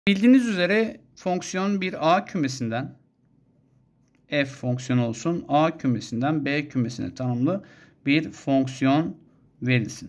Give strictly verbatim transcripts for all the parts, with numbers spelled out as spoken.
Bildiğiniz üzere fonksiyon bir A kümesinden, f fonksiyonu olsun, A kümesinden B kümesine tanımlı bir fonksiyon verilsin.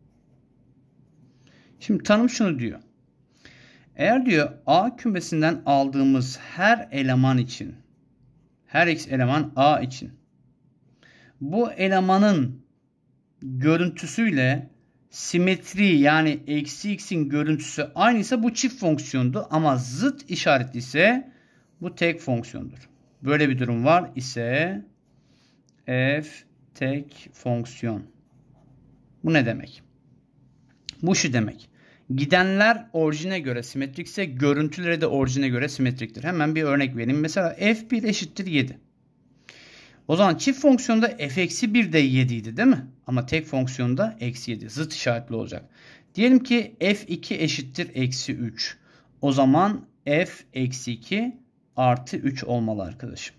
Şimdi tanım şunu diyor. Eğer diyor A kümesinden aldığımız her eleman için, her x eleman A için, bu elemanın görüntüsüyle simetri yani eksi x'in görüntüsü aynıysa bu çift fonksiyondu ama zıt işaretli ise bu tek fonksiyondur. Böyle bir durum var ise f tek fonksiyon. Bu ne demek? Bu şu demek. Gidenler orijine göre simetrikse görüntüleri de orijine göre simetriktir. Hemen bir örnek vereyim. Mesela f bir eşittir yedi. O zaman çift fonksiyonda f eksi bir de yedi idi değil mi? Ama tek fonksiyonda eksi yedi. Zıt işaretli olacak. Diyelim ki f iki eşittir eksi üç. O zaman f eksi iki artı üç olmalı arkadaşım.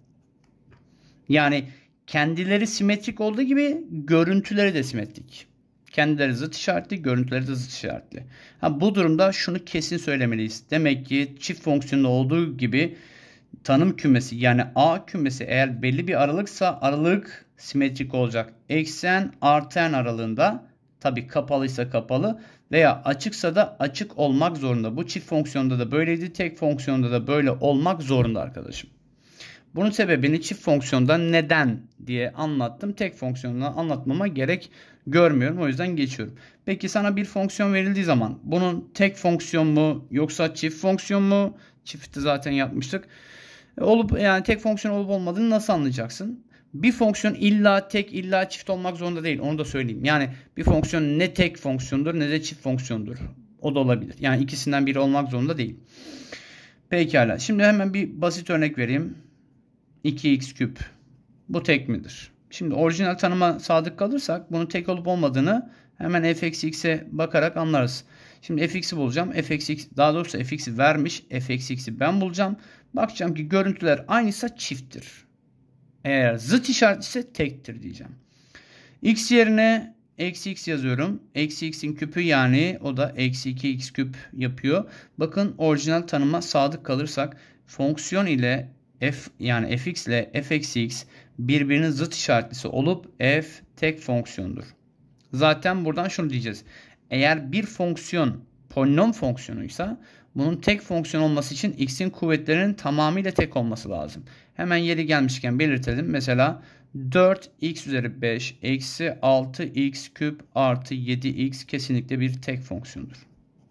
Yani kendileri simetrik olduğu gibi görüntüleri de simetrik. Kendileri zıt işaretli, görüntüleri de zıt işaretli. Ha, bu durumda şunu kesin söylemeliyiz. Demek ki çift fonksiyonda olduğu gibi tanım kümesi yani A kümesi eğer belli bir aralıksa aralık simetrik olacak. Eksen artı n aralığında, tabi kapalıysa kapalı veya açıksa da açık olmak zorunda. Bu çift fonksiyonda da böyleydi, tek fonksiyonda da böyle olmak zorunda arkadaşım. Bunun sebebini çift fonksiyonda neden diye anlattım. Tek fonksiyonda anlatmama gerek görmüyorum. O yüzden geçiyorum. Peki sana bir fonksiyon verildiği zaman bunun tek fonksiyon mu yoksa çift fonksiyon mu? Çifti zaten yapmıştık. Olup yani tek fonksiyon olup olmadığını nasıl anlayacaksın? Bir fonksiyon illa tek illa çift olmak zorunda değil. Onu da söyleyeyim. Yani bir fonksiyon ne tek fonksiyondur ne de çift fonksiyondur. O da olabilir. Yani ikisinden biri olmak zorunda değil. Pekala. Şimdi hemen bir basit örnek vereyim. iki x küp. Bu tek midir? Şimdi orijinal tanıma sadık kalırsak bunun tek olup olmadığını hemen f eksi x'e bakarak anlarız. Şimdi fx'i bulacağım. f eksi x, daha doğrusu fx'i vermiş. f eksi x'i ben bulacağım. Bakacağım ki görüntüler aynıysa çifttir. Eğer zıt işaret ise tektir diyeceğim. X yerine eksi x yazıyorum. Eksi x'in küpü yani o da eksi iki x küp yapıyor. Bakın orijinal tanıma sadık kalırsak fonksiyon ile f yani fx ile f eksi x birbirinin zıt işaretlisi olup f tek fonksiyondur. Zaten buradan şunu diyeceğiz. Eğer bir fonksiyon polinom fonksiyonuysa bunun tek fonksiyon olması için x'in kuvvetlerinin tamamıyla tek olması lazım. Hemen yeri gelmişken belirtelim. Mesela dört x üzeri beş eksi altı x küp artı yedi x kesinlikle bir tek fonksiyondur.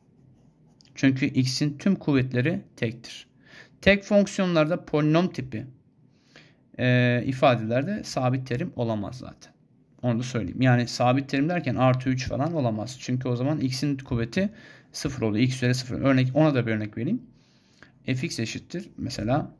Çünkü x'in tüm kuvvetleri tektir. Tek fonksiyonlarda polinom tipi e, ifadelerde sabit terim olamaz zaten. Onu da söyleyeyim. Yani sabit terim derken artı üç falan olamaz. Çünkü o zaman x'in kuvveti sıfır oluyor. X üzeri sıfır. Örnek, ona da bir örnek vereyim. Fx eşittir. Mesela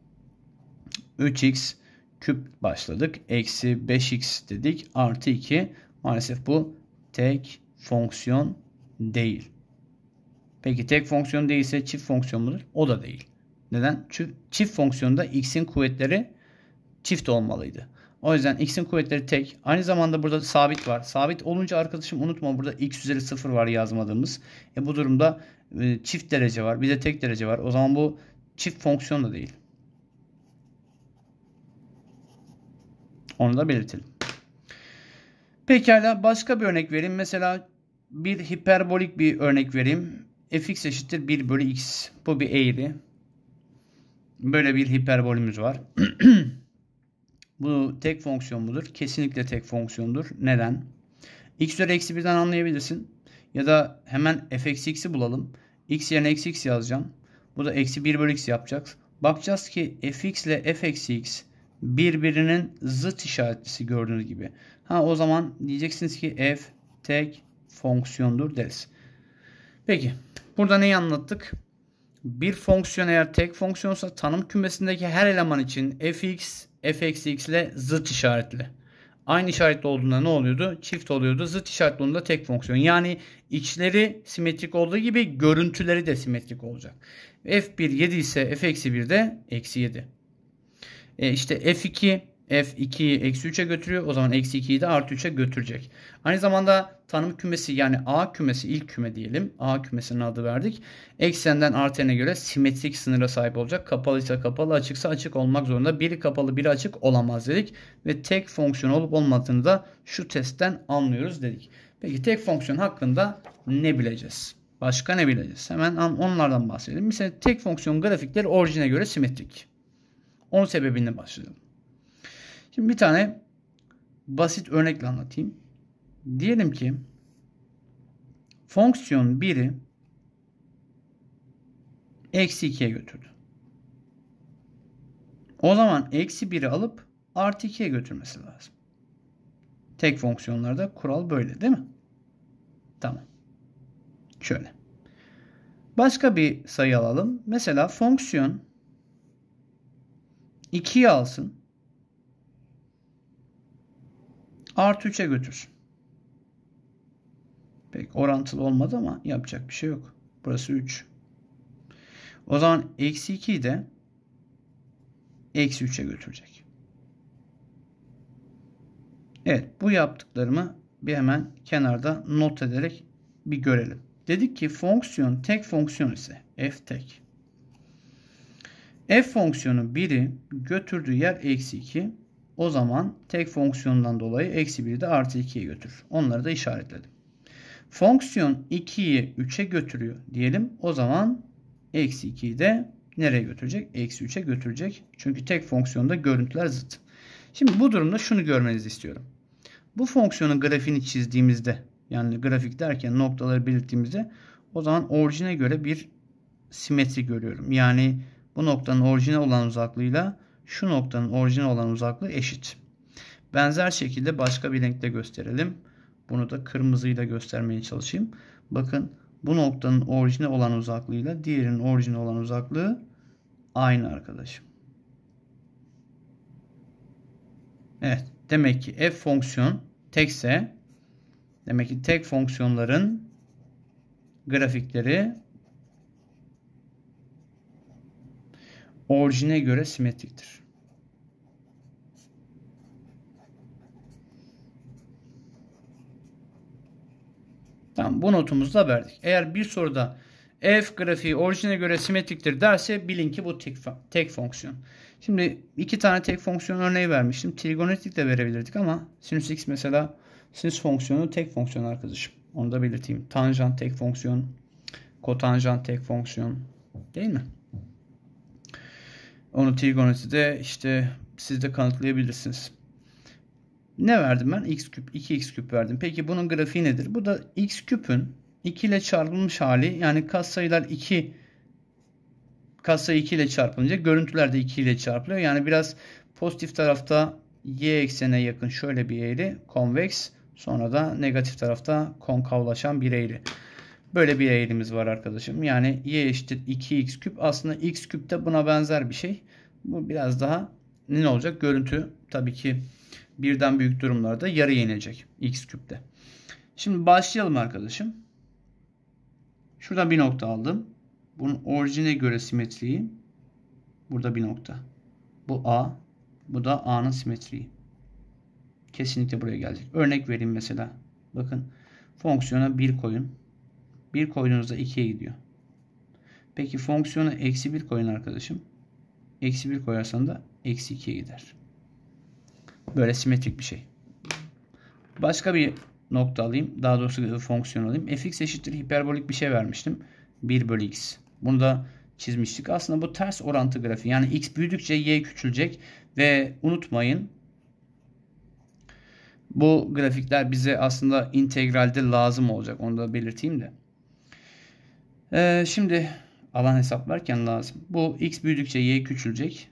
üç x küp başladık. Eksi beş x dedik. Artı iki. Maalesef bu tek fonksiyon değil. Peki tek fonksiyon değilse çift fonksiyon mudur? O da değil. Neden? Çünkü çift fonksiyonda x'in kuvvetleri çift olmalıydı. O yüzden x'in kuvvetleri tek. Aynı zamanda burada sabit var. Sabit olunca arkadaşım unutma burada x üzeri sıfır var yazmadığımız. E bu durumda e, çift derece var. Bir de tek derece var. O zaman bu çift fonksiyon da değil. Onu da belirtelim. Pekala başka bir örnek vereyim. Mesela bir hiperbolik bir örnek vereyim. Fx eşittir bir bölü x. Bu bir eğri. Böyle bir hiperbolümüz var. Bu tek fonksiyon mudur? Kesinlikle tek fonksiyondur. Neden? X üzeri eksi birden anlayabilirsin. Ya da hemen f eksi x'i bulalım. X yerine eksi x yazacağım. Bu da eksi bir bölü x yapacağız. Bakacağız ki fx ile f eksi x birbirinin zıt işaretlisi gördüğünüz gibi. Ha o zaman diyeceksiniz ki f tek fonksiyondur deriz. Peki. Burada neyi anlattık? Bir fonksiyon eğer tek fonksiyonsa tanım kümesindeki her eleman için fx, f eksi x ile zıt işaretli. Aynı işaretli olduğunda ne oluyordu? Çift oluyordu. Zıt işaretli olduğunda tek fonksiyon. Yani içleri simetrik olduğu gibi görüntüleri de simetrik olacak. f bir yedi ise f eksi bir de eksi yedi. E işte f iki, F ikiyi eksi üçe götürüyor. O zaman eksi ikiyi de artı üçe götürecek. Aynı zamanda tanım kümesi yani A kümesi ilk küme diyelim. A kümesinin adı verdik. Eksenden artı n'e göre simetrik sınıra sahip olacak. Kapalıysa kapalı, açıksa açık olmak zorunda. Biri kapalı, biri açık olamaz dedik. Ve tek fonksiyon olup olmadığını da şu testten anlıyoruz dedik. Peki tek fonksiyon hakkında ne bileceğiz? Başka ne bileceğiz? Hemen onlardan bahsedelim. Mesela tek fonksiyon grafikleri orijine göre simetrik. Onun sebebini başlayalım. Şimdi bir tane basit örnekle anlatayım. Diyelim ki fonksiyon biri eksi ikiye götürdü. O zaman eksi biri alıp artı ikiye götürmesi lazım. Tek fonksiyonlarda kural böyle değil mi? Tamam. Şöyle. Başka bir sayı alalım. Mesela fonksiyon ikiyi alsın. Artı üçe götürsün. Pek orantılı olmadı ama yapacak bir şey yok. Burası üç. O zaman eksi ikiyi de eksi üçe götürecek. Evet, bu yaptıklarımı bir hemen kenarda not ederek bir görelim. Dedik ki fonksiyon tek fonksiyon ise f tek. F fonksiyonu biri götürdüğü yer eksi iki. O zaman tek fonksiyondan dolayı eksi biri de artı ikiye götürür. Onları da işaretledim. Fonksiyon ikiyi üçe götürüyor diyelim. O zaman eksi ikiyi de nereye götürecek? Eksi üçe götürecek. Çünkü tek fonksiyonda görüntüler zıt. Şimdi bu durumda şunu görmenizi istiyorum. Bu fonksiyonun grafiğini çizdiğimizde, yani grafik derken noktaları belirttiğimizde, o zaman orijine göre bir simetri görüyorum. Yani bu noktanın orijine olan uzaklığıyla şu noktanın orijine olan uzaklığı eşit. Benzer şekilde başka bir renkle gösterelim. Bunu da kırmızıyla göstermeye çalışayım. Bakın bu noktanın orijine olan uzaklığıyla diğerinin orijine olan uzaklığı aynı arkadaşım. Evet. Demek ki f fonksiyon tekse demek ki tek fonksiyonların grafikleri orijine göre simetriktir. Tamam, bu notumuzu da verdik. Eğer bir soruda f grafiği orijine göre simetriktir derse bilin ki bu tek, tek fonksiyon. Şimdi iki tane tek fonksiyon örneği vermiştim. Trigonometrik de verebilirdik ama sinüs x mesela sinüs fonksiyonu tek fonksiyon arkadaşım. Onu da belirteyim. Tanjant tek fonksiyon, kotanjant tek fonksiyon değil mi? Onu trigonometride işte siz de kanıtlayabilirsiniz. Ne verdim ben? X küp, iki x küp verdim. Peki bunun grafiği nedir? Bu da x küpün iki ile çarpılmış hali. Yani katsayılar iki katsayı iki ile çarpılınca görüntüler de iki ile çarpılıyor. Yani biraz pozitif tarafta y eksenine yakın şöyle bir eğri, konveks. Sonra da negatif tarafta konkavlaşan bir eğri. Böyle bir eğrimiz var arkadaşım. Yani y eşittir iki x küp. Aslında x küp de buna benzer bir şey. Bu biraz daha ne olacak? Görüntü tabii ki birden büyük durumlarda yarıya inecek x küpte. Şimdi başlayalım arkadaşım. Şuradan bir nokta aldım. Bunun orijine göre simetriği. Burada bir nokta. Bu A. Bu da A'nın simetriği. Kesinlikle buraya gelecek. Örnek vereyim mesela. Bakın fonksiyona bir koyun. bir koyduğunuzda ikiye gidiyor. Peki fonksiyona eksi bir koyun arkadaşım. Eksi bir koyarsan da eksi ikiye gider. Böyle simetrik bir şey. Başka bir nokta alayım. Daha doğrusu fonksiyon alayım. Fx eşittir hiperbolik bir şey vermiştim. bir bölü x. Bunu da çizmiştik. Aslında bu ters orantı grafiği. Yani x büyüdükçe y küçülecek. Ve unutmayın bu grafikler bize aslında integralde lazım olacak. Onu da belirteyim de. Ee, şimdi alan hesaplarken lazım. Bu x büyüdükçe y küçülecek.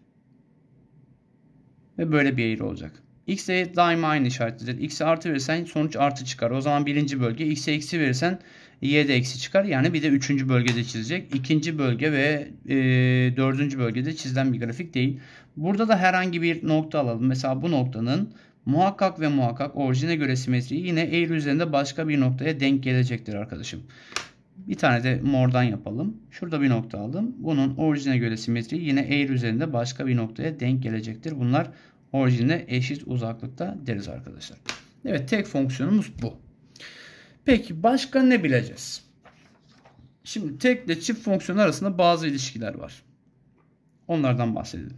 Ve böyle bir eğri olacak. X'e daima aynı işaretlidir. X'e artı verirsen sonuç artı çıkar. O zaman birinci bölge. X'e eksi verirsen y de eksi çıkar. Yani bir de üçüncü bölgede çizecek. İkinci bölge ve e, dördüncü bölgede çizilen bir grafik değil. Burada da herhangi bir nokta alalım. Mesela bu noktanın muhakkak ve muhakkak orijine göre simetriği yine eğri üzerinde başka bir noktaya denk gelecektir arkadaşım. Bir tane de mordan yapalım. Şurada bir nokta aldım. Bunun orijine göre simetriği yine eğri üzerinde başka bir noktaya denk gelecektir. Bunlar Orijine eşit uzaklıkta deriz arkadaşlar. Evet, tek fonksiyonumuz bu. Peki başka ne bileceğiz? Şimdi tek ile çift fonksiyon arasında bazı ilişkiler var. Onlardan bahsedelim.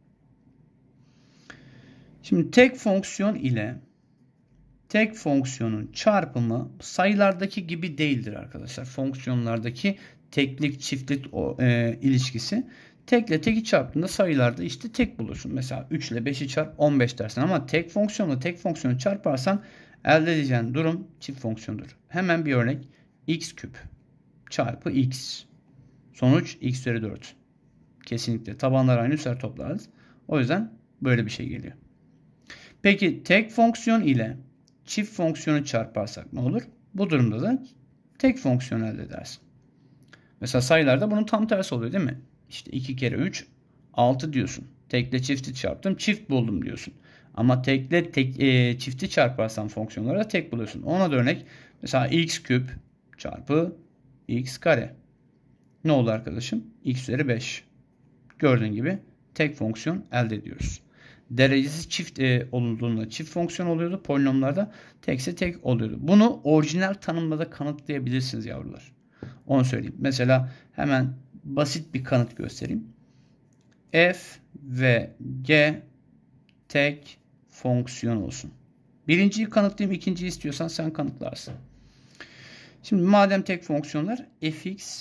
Şimdi tek fonksiyon ile tek fonksiyonun çarpımı sayılardaki gibi değildir arkadaşlar. Fonksiyonlardaki teklik çiftlik e, ilişkisi. Tek ile teki çarptığında sayılarda işte tek bulursun. Mesela üç ile beşi çarp on beş dersin ama tek fonksiyonla tek fonksiyonu çarparsan elde edeceğin durum çift fonksiyondur. Hemen bir örnek. X küp çarpı x. Sonuç x üzeri dört. Kesinlikle tabanlar aynı, üstler toplarız. O yüzden böyle bir şey geliyor. Peki tek fonksiyon ile çift fonksiyonu çarparsak ne olur? Bu durumda da tek fonksiyon elde edersin. Mesela sayılarda bunun tam tersi oluyor değil mi? İşte iki kere üç altı diyorsun. Tekle çifti çarptım, çift buldum diyorsun. Ama tekle tek, e, çifti çarparsan fonksiyonlara tek buluyorsun. Ona da örnek mesela x küp çarpı x kare. Ne oldu arkadaşım? X üzeri beş. Gördüğün gibi tek fonksiyon elde ediyoruz. Derecesi çift e, olduğunda çift fonksiyon oluyordu. Polinomlarda tekse tek oluyordu. Bunu orijinal tanımla da kanıtlayabilirsiniz yavrular. Onu söyleyeyim. Mesela hemen basit bir kanıt göstereyim. F ve G tek fonksiyon olsun. Birinciyi kanıtlayayım, ikinciyi istiyorsan sen kanıtlarsın. Şimdi madem tek fonksiyonlar fx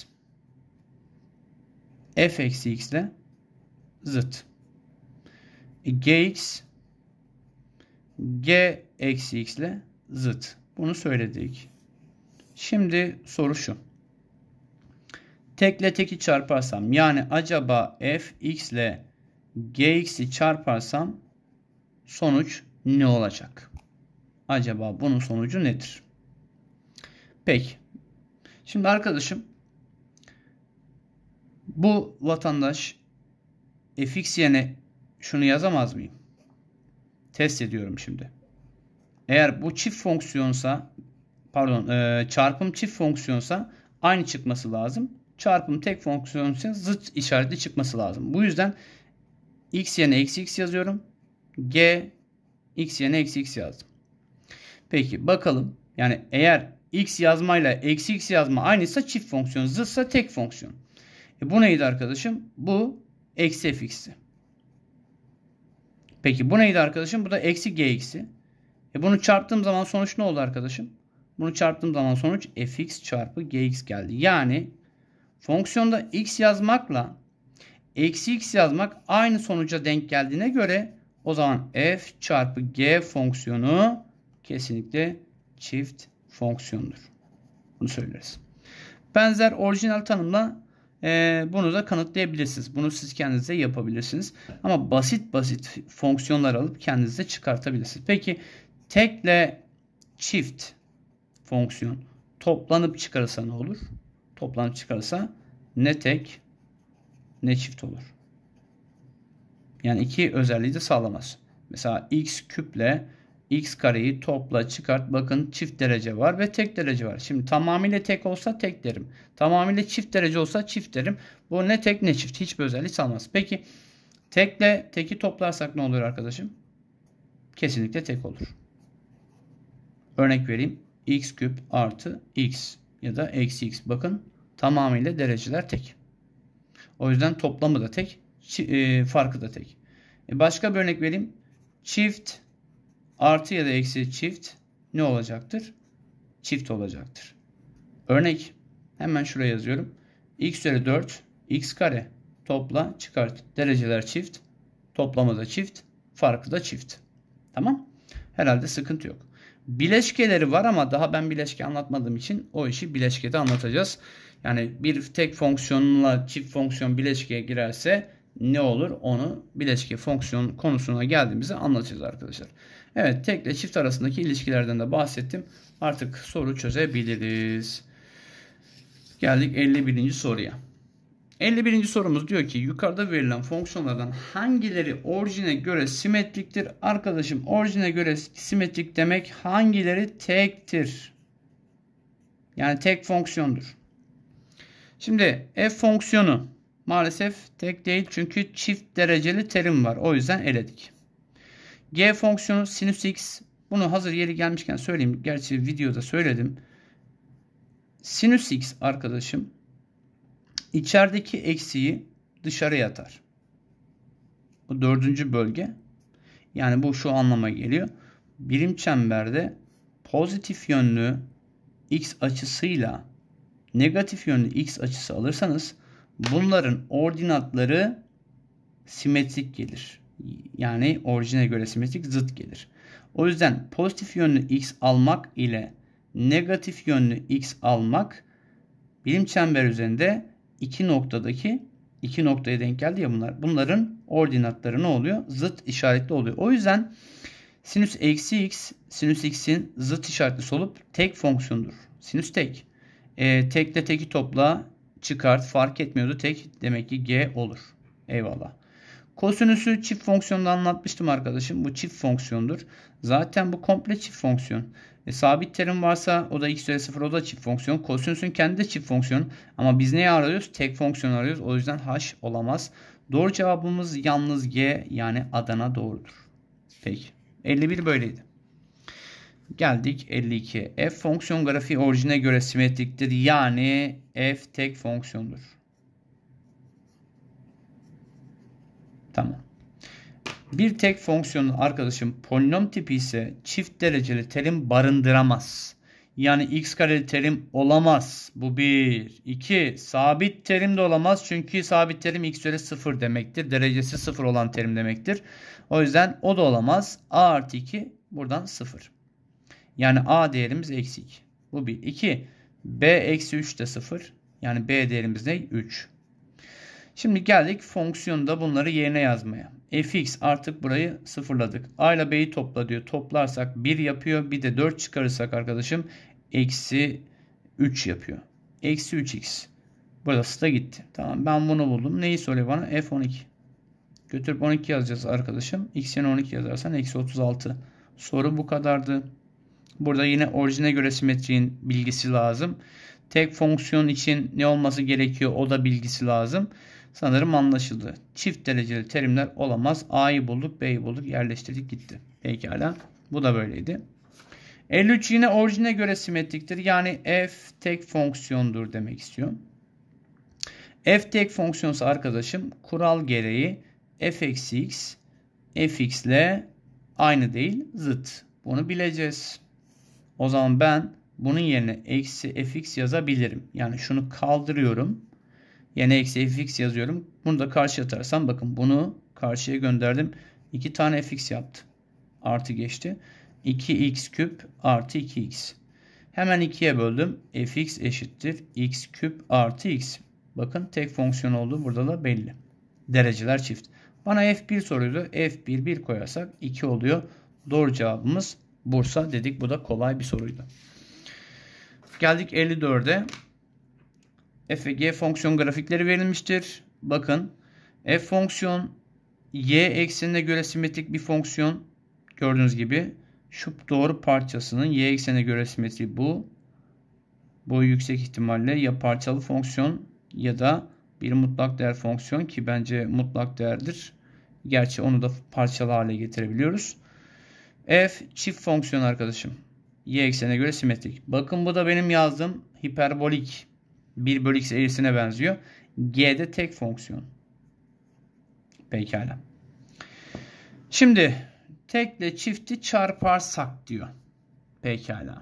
f eksi x ile zıt. Gx g eksi x ile zıt. Bunu söyledik. Şimdi soru şu. Tekle teki çarparsam, yani acaba fx ile gx'i çarparsam sonuç ne olacak? Acaba bunun sonucu nedir? Peki. Şimdi arkadaşım, bu vatandaş fx yerine şunu yazamaz mıyım? Test ediyorum şimdi. Eğer bu çift fonksiyonsa, pardon, e, çarpım çift fonksiyonsa aynı çıkması lazım. Çarpım tek fonksiyonsa zıt işaretli çıkması lazım. Bu yüzden x yerine eksi x yazıyorum. G x yerine eksi x yazdım. Peki bakalım. Yani eğer x yazmayla eksi x yazma aynıysa çift fonksiyon, zıtsa tek fonksiyon. E bu neydi arkadaşım? Bu eksi fx'ti. Peki bu neydi arkadaşım? Bu da eksi gx'i. E bunu çarptığım zaman sonuç ne oldu arkadaşım? Bunu çarptığım zaman sonuç fx çarpı gx geldi. Yani fonksiyonda x yazmakla eksi x yazmak aynı sonuca denk geldiğine göre o zaman f çarpı g fonksiyonu kesinlikle çift fonksiyondur. Bunu söyleriz. Benzer orijinal tanımla e, bunu da kanıtlayabilirsiniz. Bunu siz kendinize yapabilirsiniz. Ama basit basit fonksiyonlar alıp kendinize çıkartabilirsiniz. Peki tekle çift fonksiyon toplanıp çıkarırsa ne olur? Toplanıp çıkarırsa ne tek ne çift olur. Yani iki özelliği de sağlamaz. Mesela x küple x kareyi topla çıkart. Bakın çift derece var ve tek derece var. Şimdi tamamıyla tek olsa tek derim. Tamamıyla çift derece olsa çift derim. Bu ne tek ne çift. Hiçbir özellik sağlamaz. Peki tekle teki toplarsak ne olur arkadaşım? Kesinlikle tek olur. Örnek vereyim. X küp artı x ya da eksi x. Bakın tamamıyla dereceler tek. O yüzden toplamı da tek, e, farkı da tek. E başka bir örnek vereyim. Çift artı ya da eksi çift ne olacaktır? Çift olacaktır. Örnek hemen şuraya yazıyorum. X üzeri dört x kare topla çıkart. Dereceler çift, toplamı da çift, farkı da çift. Tamam? Herhalde sıkıntı yok. Bileşkeleri var ama daha ben bileşke anlatmadığım için o işi bileşkede anlatacağız. Yani bir tek fonksiyonla çift fonksiyon bileşkeye girerse ne olur onu bileşke fonksiyon konusuna geldiğimizde anlatacağız arkadaşlar. Evet, tekle çift arasındaki ilişkilerden de bahsettim. Artık soru çözebiliriz. Geldik elli birinci soruya. elli birinci sorumuz diyor ki yukarıda verilen fonksiyonlardan hangileri orijine göre simetriktir? Arkadaşım orijine göre simetrik demek hangileri tektir? Yani tek fonksiyondur. Şimdi f fonksiyonu maalesef tek değil çünkü çift dereceli terim var. O yüzden eledik. G fonksiyonu sinüs x. Bunu hazır yeri gelmişken söyleyeyim. Gerçi videoda söyledim. Sinüs x arkadaşım içerideki eksiği dışarıya atar. Bu dördüncü bölge. Yani bu şu anlama geliyor. Birim çemberde pozitif yönlü x açısıyla negatif yönlü x açısı alırsanız bunların ordinatları simetrik gelir. Yani orijine göre simetrik, zıt gelir. O yüzden pozitif yönlü x almak ile negatif yönlü x almak birim çember üzerinde iki noktadaki iki noktaya denk geldi ya bunlar. Bunların ordinatları ne oluyor? Zıt işaretli oluyor. O yüzden sinüs eksi x, sinüs x'in zıt işaretlisi olup tek fonksiyondur. Sinüs tek. E, tekle teki topla, çıkart, fark etmiyordu. Tek demek ki g olur. Eyvallah. Kosinüsü çift fonksiyonda anlatmıştım arkadaşım. Bu çift fonksiyondur. Zaten bu komple çift fonksiyon. E, sabit terim varsa o da x üzeri sıfır, o da çift fonksiyon. Kosinüsün kendi de çift fonksiyon. Ama biz neyi arıyoruz? Tek fonksiyon arıyoruz. O yüzden h olamaz. Doğru cevabımız yalnız g, yani Adana doğrudur. Peki. elli bir böyleydi. Geldik elli ikiye. F fonksiyon grafiği orijine göre simetriktir. Yani f tek fonksiyondur. Tamam. Bir tek fonksiyonun arkadaşım polinom tipi ise çift dereceli terim barındıramaz. Yani x kareli terim olamaz. Bu bir. iki. Sabit terim de olamaz. Çünkü sabit terim x üzeri sıfır demektir. Derecesi sıfır olan terim demektir. O yüzden o da olamaz. A artı iki buradan sıfır. Yani a değerimiz eksi iki. Bu bir. iki. B eksi üç de sıfır. Yani b değerimiz ne? üç. Şimdi geldik fonksiyonda bunları yerine yazmaya. Fx artık burayı sıfırladık. A ile b'yi topla diyor. Toplarsak bir yapıyor. Bir de dört çıkarırsak arkadaşım eksi üç yapıyor. Eksi üç x. Burası da gitti. Tamam, ben bunu buldum. Neyi soruyor bana? F on iki. Götürüp on iki yazacağız arkadaşım. X yerine on iki yazarsan eksi otuz altı. Soru bu kadardı. Burada yine orijine göre simetriğin bilgisi lazım. Tek fonksiyon için ne olması gerekiyor? O da bilgisi lazım. Sanırım anlaşıldı. Çift dereceli terimler olamaz. A'yı bulduk, B'yi bulduk, yerleştirdik, gitti. Pekala. Bu da böyleydi. elli üç yine orijine göre simetriktir. Yani f tek fonksiyondur demek istiyor. F tek fonksiyonsa arkadaşım kural gereği f eksi x fx ile aynı değil, zıt. Bunu bileceğiz. O zaman ben bunun yerine eksi fx yazabilirim. Yani şunu kaldırıyorum. Yine eksi fx yazıyorum. Bunu da karşıya atarsam bakın bunu karşıya gönderdim. iki tane fx yaptı. Artı geçti. iki x küp artı iki x. Hemen ikiye böldüm. Fx eşittir x küp artı x. Bakın tek fonksiyon olduğu burada da belli. Dereceler çift. Bana f bir soruyordu. f bir bir koyarsak iki oluyor. Doğru cevabımız Bursa dedik. Bu da kolay bir soruydu. Geldik elli dörde. F ve G fonksiyon grafikleri verilmiştir. Bakın f fonksiyon y eksenine göre simetrik bir fonksiyon. Gördüğünüz gibi şu doğru parçasının y eksenine göre simetri bu. Bu yüksek ihtimalle ya parçalı fonksiyon ya da bir mutlak değer fonksiyon ki bence mutlak değerdir. Gerçi onu da parçalı hale getirebiliyoruz. F çift fonksiyon arkadaşım. Y eksenine göre simetrik. Bakın bu da benim yazdığım hiperbolik bir bölü x eğrisine benziyor. G'de tek fonksiyon. Pekala. Şimdi tekle çifti çarparsak diyor. Pekala.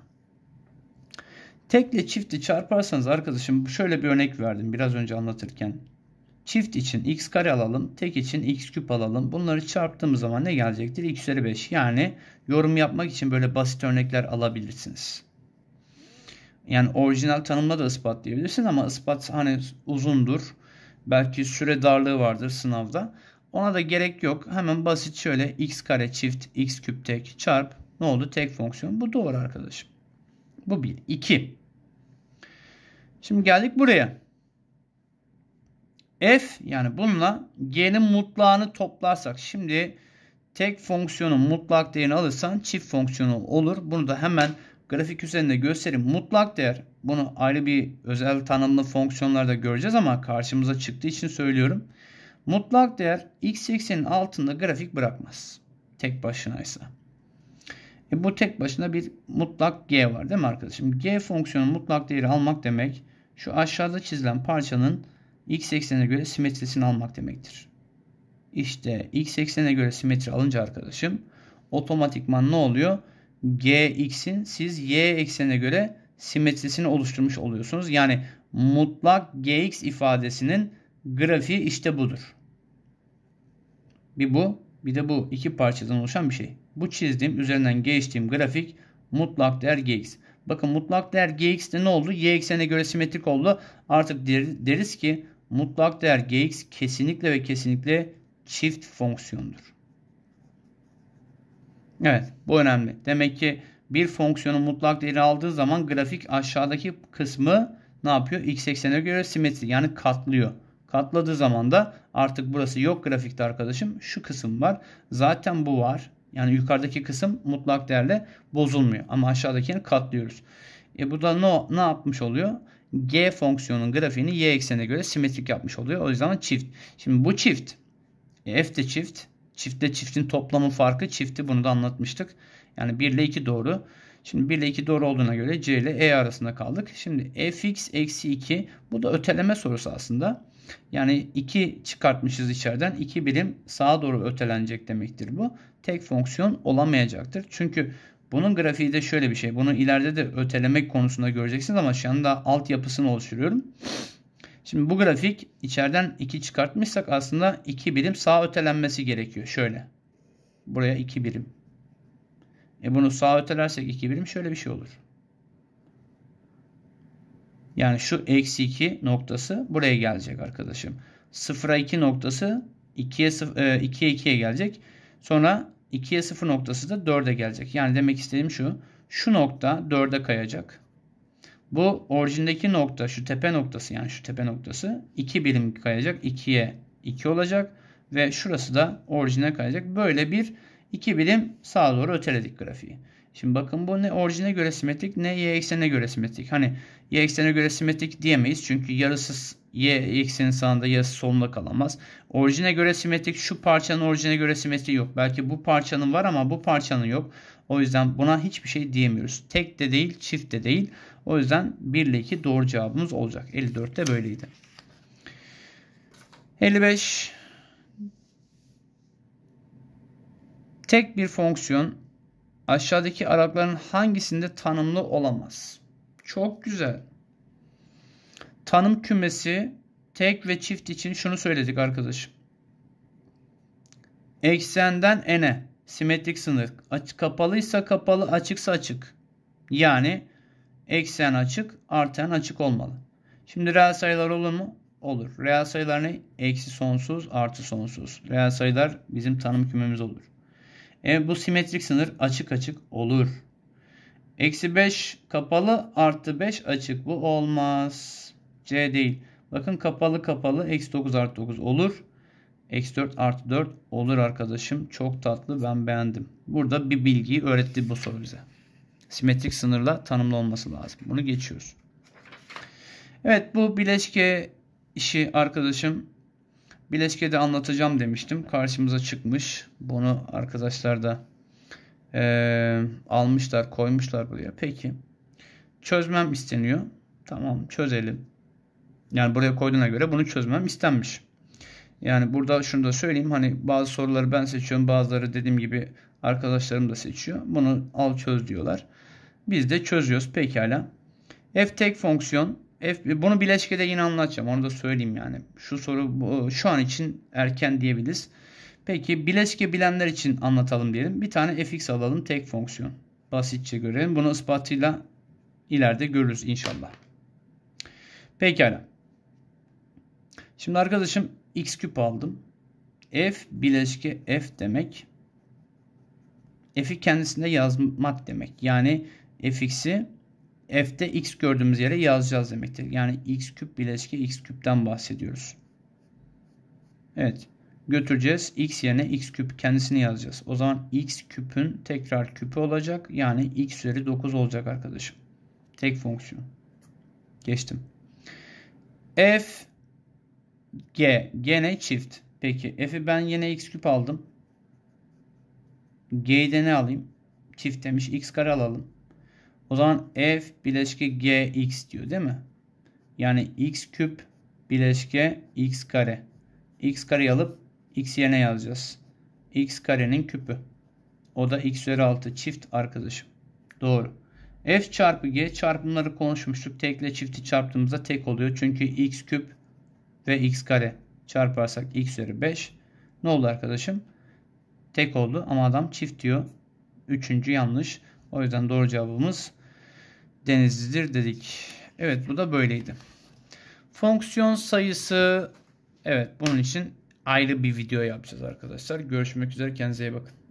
Tekle çifti çarparsanız arkadaşım şöyle bir örnek verdim biraz önce anlatırken. Çift için x kare alalım. Tek için x küp alalım. Bunları çarptığımız zaman ne gelecektir? X üzeri beş. Yani yorum yapmak için böyle basit örnekler alabilirsiniz. Yani orijinal tanımla da ispatlayabilirsin ama ispat hani uzundur. Belki süre darlığı vardır sınavda. Ona da gerek yok. Hemen basit şöyle x kare çift x küp tek çarp. Ne oldu? Tek fonksiyon. Bu doğru arkadaşım. Bu bir. iki. Şimdi geldik buraya. F yani bununla G'nin mutlağını toplarsak. Şimdi tek fonksiyonun mutlak değerini alırsan çift fonksiyonu olur. Bunu da hemen grafik üzerinde göstereyim. Mutlak değer. Bunu ayrı bir özel tanımlı fonksiyonlarda göreceğiz ama karşımıza çıktığı için söylüyorum. Mutlak değer x eksenin altında grafik bırakmaz. Tek başınaysa. E bu tek başına bir mutlak G var değil mi arkadaşım? G fonksiyonun mutlak değeri almak demek şu aşağıda çizilen parçanın x eksenine göre simetrisini almak demektir. İşte x eksenine göre simetri alınca arkadaşım otomatikman ne oluyor? Gx'in siz y eksenine göre simetrisini oluşturmuş oluyorsunuz. Yani mutlak Gx ifadesinin grafiği işte budur. Bir bu, bir de bu iki parçadan oluşan bir şey. Bu çizdiğim, üzerinden geçtiğim grafik mutlak değer Gx. Bakın mutlak değer Gx'te ne oldu? Y eksenine göre simetrik oldu. Artık deriz ki mutlak değer Gx kesinlikle ve kesinlikle çift fonksiyondur. Evet, bu önemli. Demek ki bir fonksiyonun mutlak değeri aldığı zaman grafik aşağıdaki kısmı ne yapıyor? X eksenine göre simetri, yani katlıyor. Katladığı zaman da artık burası yok grafikte arkadaşım. Şu kısım var. Zaten bu var. Yani yukarıdaki kısım mutlak değerle bozulmuyor. Ama aşağıdakini katlıyoruz. E bu da ne, ne yapmış oluyor? G fonksiyonun grafiğini y eksenine göre simetrik yapmış oluyor. O yüzden çift. Şimdi bu çift. E, f de çift. Çiftle çiftin toplamı farkı çifti. Bunu da anlatmıştık. Yani bir ile iki doğru. Şimdi bir ile iki doğru olduğuna göre c ile e arasında kaldık. Şimdi fx eksi iki. Bu da öteleme sorusu aslında. Yani iki çıkartmışız içeriden. iki birim sağa doğru ötelenecek demektir bu. Tek fonksiyon olamayacaktır. Çünkü bunun grafiği de şöyle bir şey. Bunu ileride de ötelemek konusunda göreceksiniz ama şu anda altyapısını oluşturuyorum. Şimdi bu grafik içeriden iki çıkartmışsak aslında iki birim sağa ötelenmesi gerekiyor. Şöyle. Buraya iki birim. E bunu sağa ötelersek iki birim şöyle bir şey olur. Yani şu eksi iki noktası buraya gelecek arkadaşım. sıfıra iki noktası ikiye ikiye gelecek. Sonra ikiye sıfır noktası da dörde gelecek. Yani demek istediğim şu. Şu nokta dörde kayacak. Bu orijindeki nokta, şu tepe noktası, yani şu tepe noktası iki birim kayacak. ikiye iki olacak. Ve şurası da orijine kayacak. Böyle bir iki birim sağa doğru öteledik grafiği. Şimdi bakın bu ne orijine göre simetrik ne y eksenine göre simetrik. Hani y eksenine göre simetrik diyemeyiz. Çünkü yarısı y eksenin sağında yarısı solunda kalamaz. Orijine göre simetrik, şu parçanın orijine göre simetri yok. Belki bu parçanın var ama bu parçanın yok. O yüzden buna hiçbir şey diyemiyoruz. Tek de değil, çift de değil. O yüzden bir ile iki doğru cevabımız olacak. elli dörtte böyleydi. elli beş. Tek bir fonksiyon aşağıdaki aralıkların hangisinde tanımlı olamaz? Çok güzel. Tanım kümesi tek ve çift için şunu söyledik arkadaşım. Eksenden n'e simetrik sınır. Açık, kapalıysa kapalı, açıksa açık. Yani eksen açık, artan açık olmalı. Şimdi reel sayılar olur mu? Olur. Reel sayılar ne? Eksi sonsuz, artı sonsuz. Reel sayılar bizim tanım kümemiz olur. E bu simetrik sınır açık açık olur. Eksi beş kapalı, artı beş açık. Bu olmaz. C değil. Bakın kapalı kapalı, eksi dokuz artı dokuz olur. Eksi dört artı dört olur arkadaşım. Çok tatlı, ben beğendim. Burada bir bilgiyi öğretti bu soru bize. Simetrik sınırla tanımlı olması lazım. Bunu geçiyoruz. Evet, bu bileşke işi arkadaşım. Bileşkede anlatacağım demiştim. Karşımıza çıkmış. Bunu arkadaşlar da e, almışlar, koymuşlar buraya. Peki. Çözmem isteniyor. Tamam, çözelim. Yani buraya koyduğuna göre bunu çözmem istenmiş. Yani burada şunu da söyleyeyim. Hani bazı soruları ben seçiyorum. Bazıları dediğim gibi arkadaşlarım da seçiyor. Bunu al çöz diyorlar. Biz de çözüyoruz. Pekala. F tek fonksiyon. F, bunu bileşkede yine anlatacağım. Onu da söyleyeyim yani. Şu soru bu, şu an için erken diyebiliriz. Peki bileşke bilenler için anlatalım diyelim. Bir tane fx alalım. Tek fonksiyon. Basitçe görelim. Bunu ispatıyla ileride görürüz inşallah. Pekala. Şimdi arkadaşım x küp aldım. F bileşke f demek. F'i kendisinde yazmak demek. Yani fx'i f'te x gördüğümüz yere yazacağız demektir. Yani x küp bileşke x küpten bahsediyoruz. Evet. Götüreceğiz. X yerine x küp kendisini yazacağız. O zaman x küpün tekrar küpü olacak. Yani x üzeri dokuz olacak arkadaşım. Tek fonksiyon. Geçtim. F G. Gene çift. Peki F'i ben yine x küp aldım. G'de ne alayım? Çift demiş. X kare alalım. O zaman f bileşke gx diyor değil mi? Yani x küp bileşke x kare. X kareyi alıp x yerine yazacağız. X karenin küpü. O da x üzeri altı çift arkadaşım. Doğru. F çarpı g çarpımları konuşmuştuk. Tekle çifti çarptığımızda tek oluyor. Çünkü x küp ve x kare çarparsak x üzeri beş. Ne oldu arkadaşım? Tek oldu ama adam çift diyor. Üçüncü yanlış. O yüzden doğru cevabımız Denizli'dir dedik. Evet, bu da böyleydi. Fonksiyon sayısı, evet, bunun için ayrı bir video yapacağız arkadaşlar. Görüşmek üzere, kendinize iyi bakın.